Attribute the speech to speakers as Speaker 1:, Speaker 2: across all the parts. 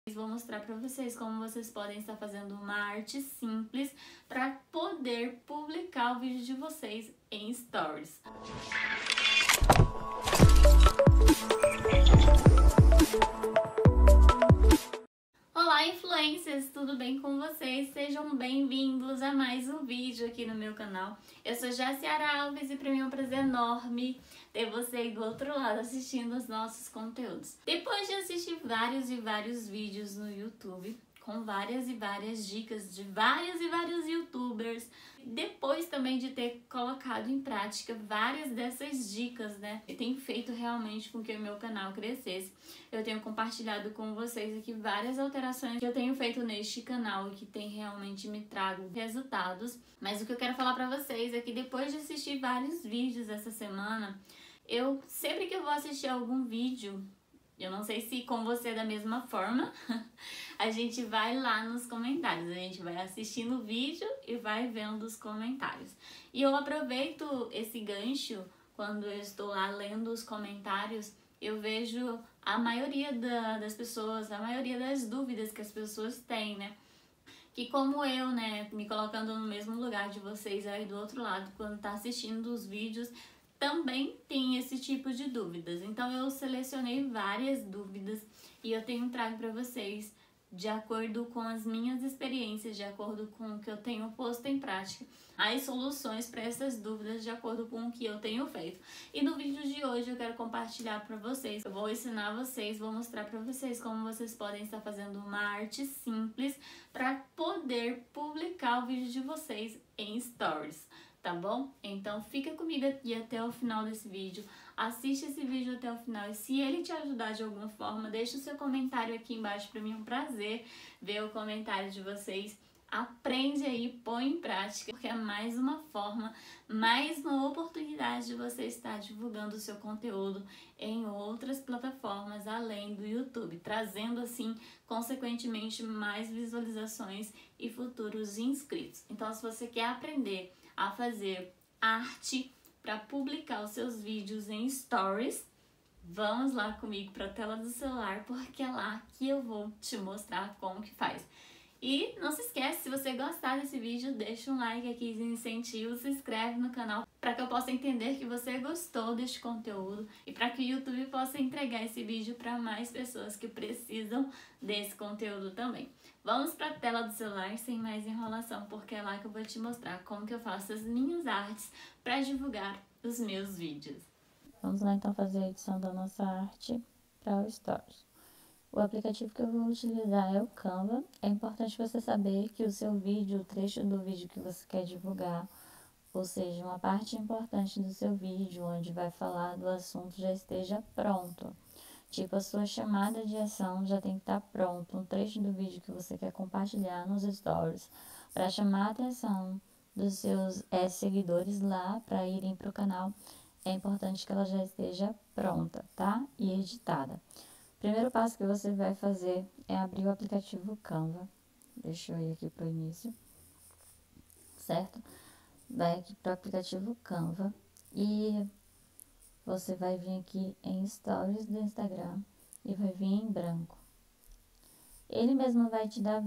Speaker 1: Vou mostrar para vocês como vocês podem estar fazendo uma arte simples para poder publicar o vídeo de vocês em Stories. Olá, influencers! Tudo bem com vocês? Sejam bem-vindos a mais um vídeo aqui no meu canal. Eu sou Jaciara Alves e para mim é um prazer enorme ter você aí do outro lado assistindo os nossos conteúdos. Depois de assistir vários e vários vídeos no YouTube, com várias e várias dicas de vários e vários youtubers, depois também de ter colocado em prática várias dessas dicas, né, e tem feito realmente com que o meu canal crescesse. Eu tenho compartilhado com vocês aqui várias alterações que eu tenho feito neste canal e que tem realmente me trago resultados. Mas o que eu quero falar pra vocês é que depois de assistir vários vídeos essa semana, sempre que eu vou assistir algum vídeo, eu não sei se com você da mesma forma, a gente vai lá nos comentários, a gente vai assistindo o vídeo e vai vendo os comentários. E eu aproveito esse gancho quando eu estou lá lendo os comentários, eu vejo a maioria das pessoas, a maioria das dúvidas que as pessoas têm, né? Que como eu, né, me colocando no mesmo lugar de vocês aí do outro lado, quando tá assistindo os vídeos, também tem esse tipo de dúvidas. Então eu selecionei várias dúvidas e eu tenho trago para vocês de acordo com as minhas experiências, de acordo com o que eu tenho posto em prática, as soluções para essas dúvidas de acordo com o que eu tenho feito. E no vídeo de hoje eu quero compartilhar para vocês, eu vou ensinar vocês, vou mostrar para vocês como vocês podem estar fazendo uma arte simples para poder publicar o vídeo de vocês em Stories. Tá bom? Então fica comigo aqui até o final desse vídeo, assiste esse vídeo até o final e se ele te ajudar de alguma forma, deixa o seu comentário aqui embaixo, para mim é um prazer ver o comentário de vocês. Aprende aí, põe em prática, porque é mais uma forma, mais uma oportunidade de você estar divulgando o seu conteúdo em outras plataformas além do YouTube, trazendo assim, consequentemente, mais visualizações e futuros inscritos. Então, se você quer aprender a fazer arte para publicar os seus vídeos em Stories, vamos lá comigo para a tela do celular, porque é lá que eu vou te mostrar como que faz. E não se esquece, se você gostar desse vídeo, deixa um like aqui de incentivo, se inscreve no canal para que eu possa entender que você gostou deste conteúdo e para que o YouTube possa entregar esse vídeo para mais pessoas que precisam desse conteúdo também. Vamos para a tela do celular sem mais enrolação, porque é lá que eu vou te mostrar como que eu faço as minhas artes para divulgar os meus vídeos.
Speaker 2: Vamos lá então fazer a edição da nossa arte para o Stories. O aplicativo que eu vou utilizar é o Canva. É importante você saber que o seu vídeo, o trecho do vídeo que você quer divulgar, ou seja, uma parte importante do seu vídeo, onde vai falar do assunto, já esteja pronto. Tipo, a sua chamada de ação já tem que estar pronto, um trecho do vídeo que você quer compartilhar nos Stories, para chamar a atenção dos seus seguidores lá, para irem para o canal. É importante que ela já esteja pronta, tá? E editada. O primeiro passo que você vai fazer é abrir o aplicativo Canva. Deixa eu ir aqui pro início, certo? Vai aqui pro aplicativo Canva e você vai vir aqui em Stories do Instagram e vai vir em branco. Ele mesmo vai te dar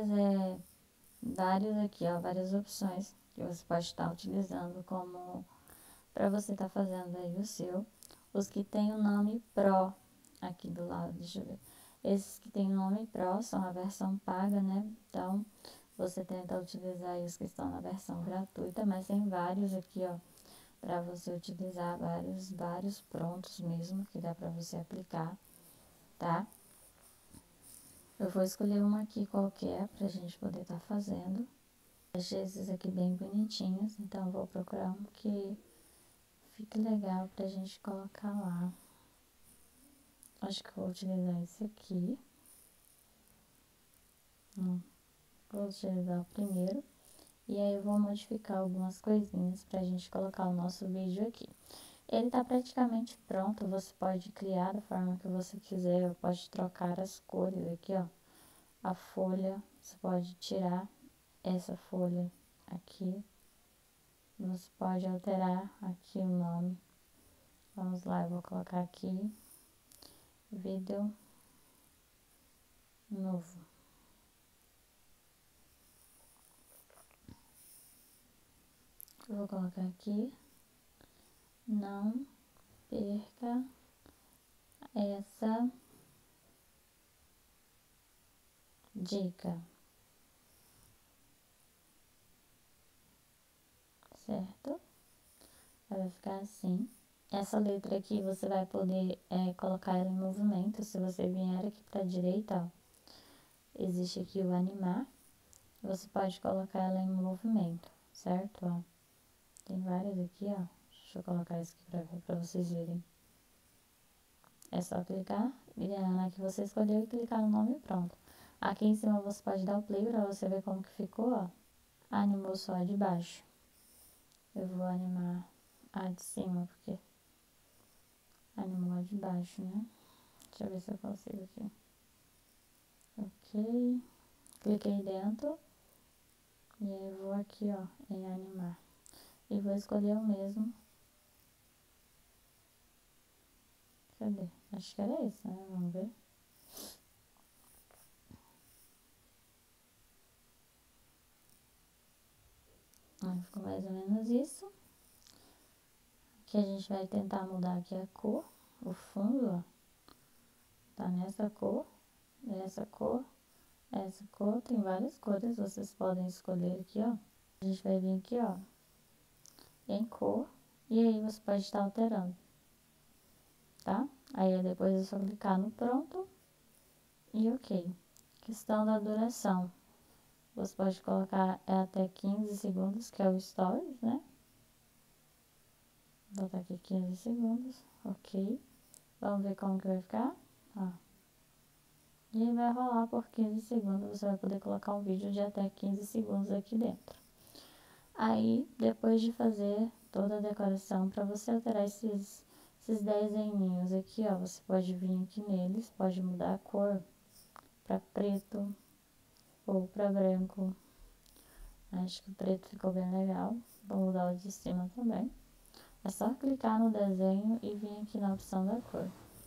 Speaker 2: várias opções que você pode estar utilizando como para você estar fazendo aí o seu. Os que tem o nome Pro aqui do lado, deixa eu ver. Esses que tem o nome Pro são a versão paga, né? Então, você tenta utilizar os que estão na versão gratuita, mas tem vários aqui, ó, para você utilizar vários prontos mesmo, que dá para você aplicar, tá? Eu vou escolher uma aqui qualquer pra gente poder estar fazendo. Achei esses aqui bem bonitinhos, então vou procurar um que fique legal pra gente colocar lá. Acho que vou utilizar esse aqui. Vou utilizar o primeiro. E aí eu vou modificar algumas coisinhas pra gente colocar o nosso vídeo aqui. Ele tá praticamente pronto, você pode criar da forma que você quiser, pode trocar as cores aqui, ó. A folha, você pode tirar essa folha aqui. Você pode alterar aqui o nome. Vamos lá, eu vou colocar aqui, vídeo novo. Eu vou colocar aqui, não perca essa dica, certo? Vai ficar assim. Essa letra aqui você vai poder colocar ela em movimento. Se você vier aqui para a direita, ó, existe aqui o animar. Você pode colocar ela em movimento, certo? Ó, tem várias aqui, ó. Deixa eu colocar isso aqui para vocês verem. É só clicar na que você escolheu e clicar no nome e pronto. Aqui em cima você pode dar o play para você ver como que ficou, ó. Animou só a de baixo. Eu vou animar a de cima, porque animou a de baixo, né? Deixa eu ver se eu consigo aqui. Ok. Cliquei dentro. E aí vou aqui, ó, em animar. E vou escolher o mesmo. Cadê? Acho que era esse, né? Vamos ver. Aí ficou mais ou menos isso. Aqui a gente vai tentar mudar aqui a cor. O fundo, ó. Tá nessa cor. Essa cor. Essa cor. Tem várias cores. Vocês podem escolher aqui, ó. A gente vai vir aqui, ó. Em cor. E aí você pode estar alterando. Tá? Aí depois é só clicar no pronto. E ok. Questão da duração. Você pode colocar até 15 segundos, que é o Stories, né? Vou botar aqui 15 segundos. Ok. Vamos ver como que vai ficar. Ó. E vai rolar por 15 segundos. Você vai poder colocar um vídeo de até 15 segundos aqui dentro. Aí, depois de fazer toda a decoração, para você alterar esses desenhinhos aqui, ó. Você pode vir aqui neles, pode mudar a cor para preto ou para branco. Acho que o preto ficou bem legal. Vou mudar o de cima também. É só clicar no desenho e vir aqui na opção da cor.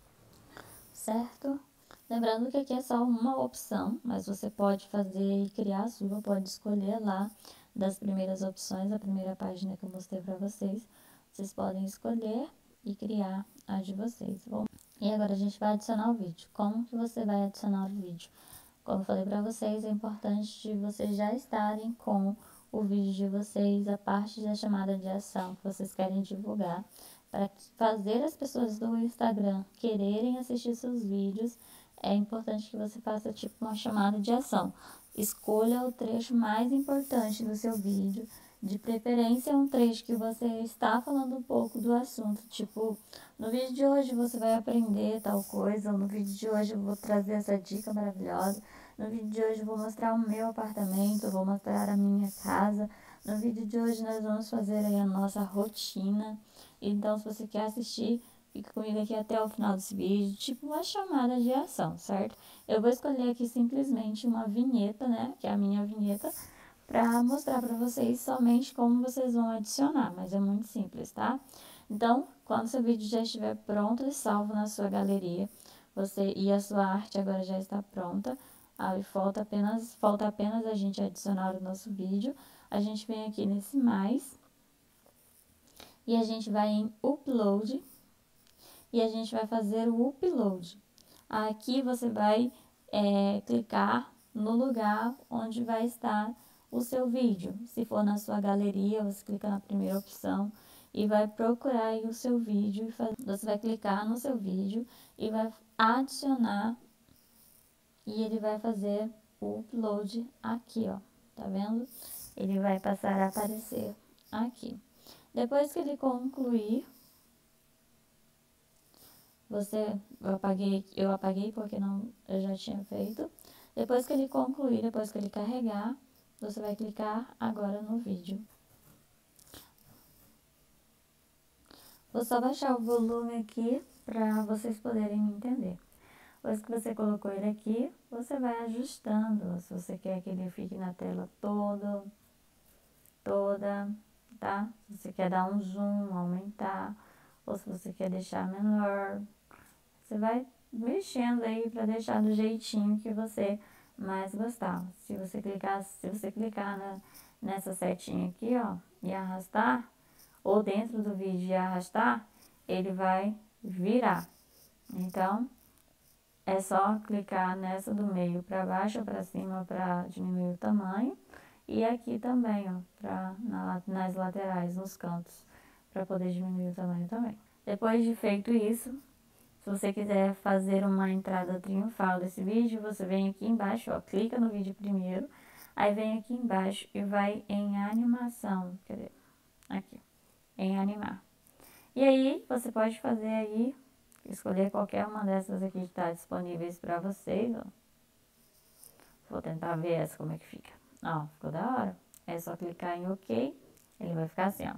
Speaker 2: Certo? Lembrando que aqui é só uma opção, mas você pode fazer e criar a sua, pode escolher lá das primeiras opções, a primeira página que eu mostrei para vocês. Vocês podem escolher e criar a de vocês. Bom, e agora a gente vai adicionar o vídeo. Como que você vai adicionar o vídeo? Como eu falei para vocês, é importante vocês já estarem com o vídeo de vocês, a parte da chamada de ação que vocês querem divulgar, para fazer as pessoas do Instagram quererem assistir seus vídeos. É importante que você faça tipo uma chamada de ação. Escolha o trecho mais importante do seu vídeo, de preferência um trecho que você está falando um pouco do assunto, tipo, no vídeo de hoje você vai aprender tal coisa, ou no vídeo de hoje eu vou trazer essa dica maravilhosa. No vídeo de hoje eu vou mostrar o meu apartamento, vou mostrar a minha casa. No vídeo de hoje nós vamos fazer aí a nossa rotina. Então, se você quer assistir, fica comigo aqui até o final desse vídeo, tipo uma chamada de ação, certo? Eu vou escolher aqui simplesmente uma vinheta, né, que é a minha vinheta, para mostrar para vocês somente como vocês vão adicionar, mas é muito simples, tá? Então, quando seu vídeo já estiver pronto e salvo na sua galeria, e a sua arte agora já está pronta, aí falta apenas a gente adicionar o nosso vídeo. A gente vem aqui nesse mais e a gente vai em upload e a gente vai fazer o upload. Aqui você vai clicar no lugar onde vai estar o seu vídeo. Se for na sua galeria, você clica na primeira opção e vai procurar aí o seu vídeo. Você vai clicar no seu vídeo e vai adicionar e ele vai fazer o upload aqui, ó. Tá vendo? Ele vai passar a aparecer aqui. Depois que ele concluir, eu apaguei porque eu já tinha feito. Depois que ele concluir, depois que ele carregar, você vai clicar agora no vídeo. Vou só baixar o volume aqui para vocês poderem me entender. Depois que você colocou ele aqui, você vai ajustando. Se você quer que ele fique na tela toda, tá? Se você quer dar um zoom, aumentar, ou se você quer deixar menor, você vai mexendo aí para deixar do jeitinho que você mais gostar. Se você clicar nessa setinha aqui, ó, e arrastar, ou dentro do vídeo e arrastar, ele vai virar. Então, é só clicar nessa do meio para baixo ou para cima para diminuir o tamanho. E aqui também, ó, nas laterais, nos cantos, para poder diminuir o tamanho também. Depois de feito isso, se você quiser fazer uma entrada triunfal desse vídeo, você vem aqui embaixo, ó, clica no vídeo primeiro, aí vem aqui embaixo e vai em animação, cadê? Aqui, em animar. E aí, você pode fazer aí, escolher qualquer uma dessas aqui que está disponíveis para vocês, ó. Vou tentar ver essa como é que fica. Ó, ficou da hora. É só clicar em OK, ele vai ficar assim, ó.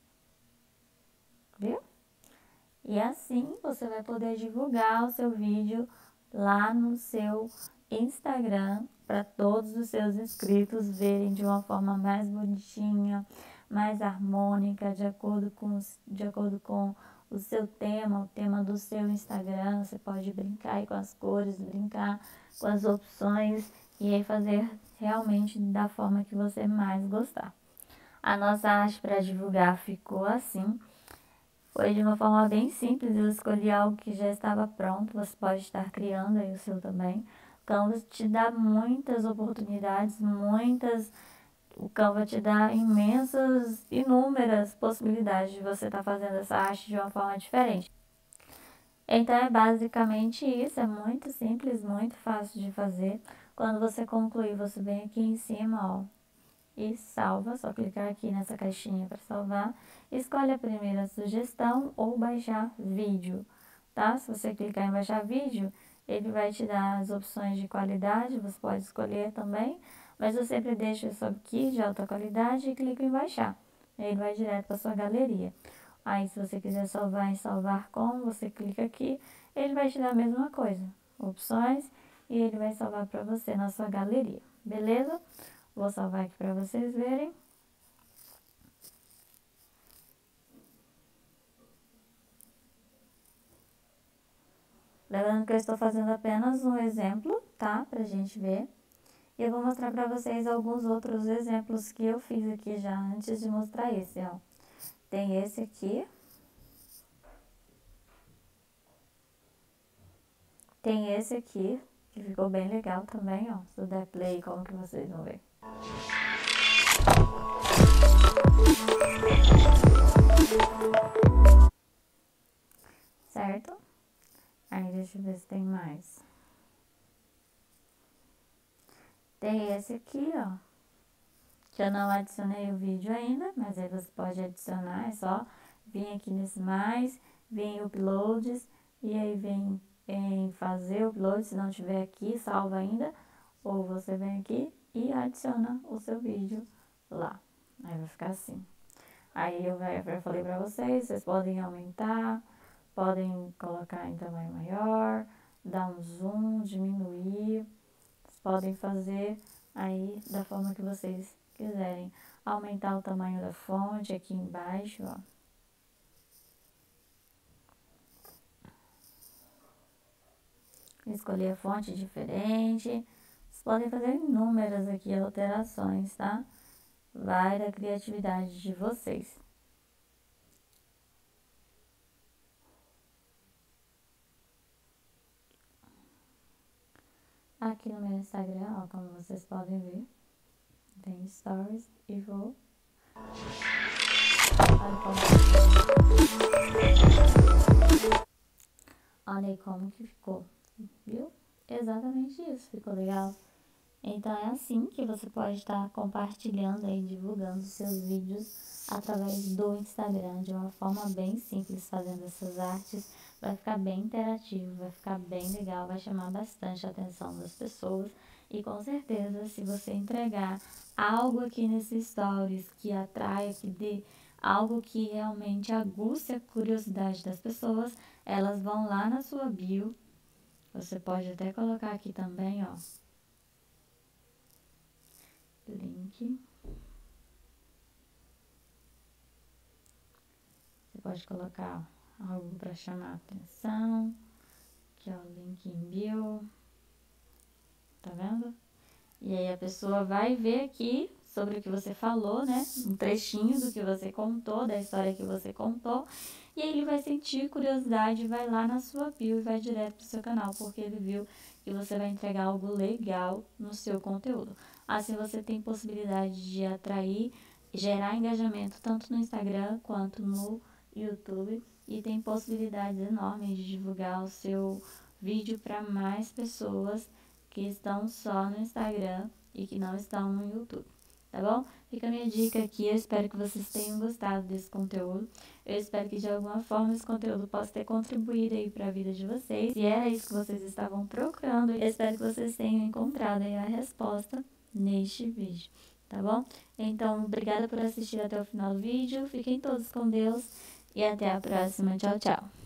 Speaker 2: Viu? E assim você vai poder divulgar o seu vídeo lá no seu Instagram para todos os seus inscritos verem de uma forma mais bonitinha, mais harmônica, de acordo com o seu tema, o tema do seu Instagram. Você pode brincar aí com as cores, brincar com as opções e aí fazer realmente da forma que você mais gostar. A nossa arte para divulgar ficou assim. Foi de uma forma bem simples, eu escolhi algo que já estava pronto, você pode estar criando aí o seu também. O Canva te dá muitas oportunidades, o Canva te dá inúmeras possibilidades de você estar fazendo essa arte de uma forma diferente. Então é basicamente isso, é muito simples, muito fácil de fazer. Quando você concluir, você vem aqui em cima, ó, e salva, só clicar aqui nessa caixinha para salvar. Escolhe a primeira sugestão ou baixar vídeo, tá? Se você clicar em baixar vídeo, ele vai te dar as opções de qualidade, você pode escolher também, mas eu sempre deixo isso aqui de alta qualidade e clico em baixar. Ele vai direto para sua galeria. Aí se você quiser salvar em salvar como, você clica aqui, ele vai te dar a mesma coisa, opções, e ele vai salvar para você na sua galeria, beleza? Vou salvar aqui para vocês verem. Lembrando que eu estou fazendo apenas um exemplo, tá? Pra gente ver. E eu vou mostrar para vocês alguns outros exemplos que eu fiz aqui já antes de mostrar esse, ó. Tem esse aqui. Tem esse aqui, que ficou bem legal também, ó. Se eu der play, como que vocês vão ver. Certo? Aí, deixa eu ver se tem mais. Tem esse aqui, ó. Que eu não adicionei o vídeo ainda, mas aí você pode adicionar. É só vir aqui nesse mais, vir em uploads, e aí vem em fazer o upload. Se não tiver aqui, salva ainda. Ou você vem aqui e adiciona o seu vídeo lá. Aí vai ficar assim. Aí eu falei pra vocês podem aumentar, podem colocar em tamanho maior, dar um zoom, diminuir. Vocês podem fazer aí da forma que vocês quiserem. Aumentar o tamanho da fonte aqui embaixo, ó. Escolher a fonte diferente. Vocês podem fazer inúmeras aqui alterações, tá? Vai da criatividade de vocês. Aqui no meu Instagram, ó, como vocês podem ver, tem stories e vou... Olha aí como que ficou, viu? Exatamente isso, ficou legal? Então é assim que você pode estar compartilhando e divulgando seus vídeos através do Instagram, de uma forma bem simples, fazendo essas artes. Vai ficar bem interativo, vai ficar bem legal, vai chamar bastante a atenção das pessoas. E com certeza, se você entregar algo aqui nesses stories que atraia, que dê algo que realmente aguce a curiosidade das pessoas, elas vão lá na sua bio. Você pode até colocar aqui também, ó, link. Você pode colocar algo para chamar a atenção, Aqui, ó, link em bio. Tá vendo? E aí a pessoa vai ver aqui sobre o que você falou, né? Um trechinho do que você contou, da história que você contou. E aí ele vai sentir curiosidade, vai lá na sua bio e vai direto pro seu canal, porque ele viu que você vai entregar algo legal no seu conteúdo. Assim você tem possibilidade de atrair, gerar engajamento tanto no Instagram quanto no YouTube. E tem possibilidades enormes de divulgar o seu vídeo para mais pessoas que estão só no Instagram e que não estão no YouTube, tá bom? Fica a minha dica aqui, eu espero que vocês tenham gostado desse conteúdo. Eu espero que de alguma forma esse conteúdo possa ter contribuído aí para a vida de vocês. Se era isso que vocês estavam procurando, eu espero que vocês tenham encontrado aí a resposta neste vídeo, tá bom? Então, obrigada por assistir até o final do vídeo. Fiquem todos com Deus e até a próxima. Tchau, tchau!